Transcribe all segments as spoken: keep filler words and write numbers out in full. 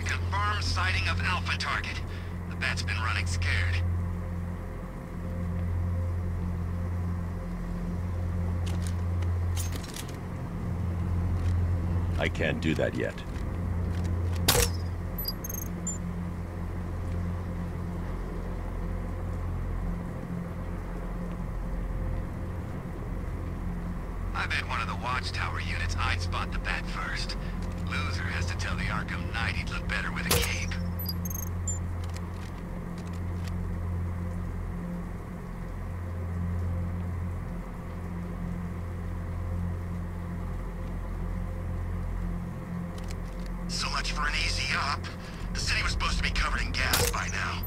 Confirmed sighting of Alpha target. The bat's been running scared. I can't do that yet. I bet one of the watchtower units I'd spot the bat first. Loser has to tell the Arkham Knight he'd look better with a cape. So much for an easy up. The city was supposed to be covered in gas by now.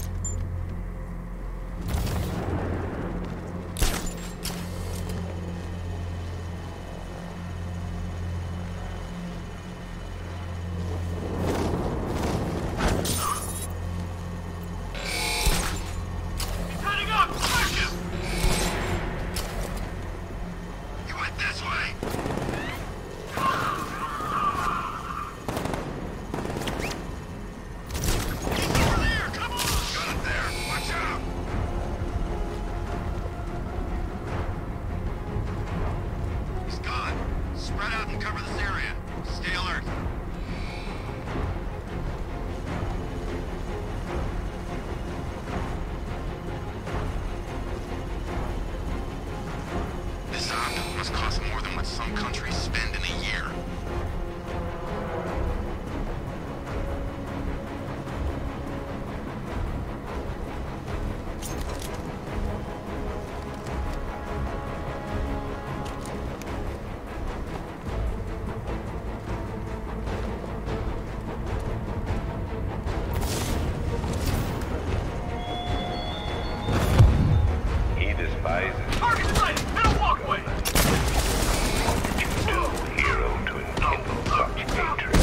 Spread out and cover this area. Stay alert. This op must cost more than what some countries spend in a year. Target sighted! Hit a walkway! What did you do, hero, to enkindle such hatred?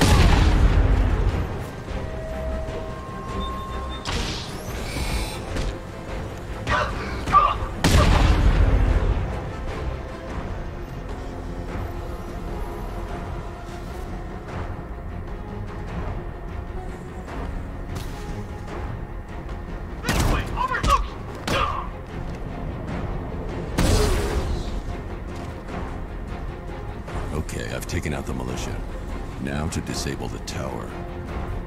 This way! Over! Look! Okay, I've taken out the militia. Now to disable the tower.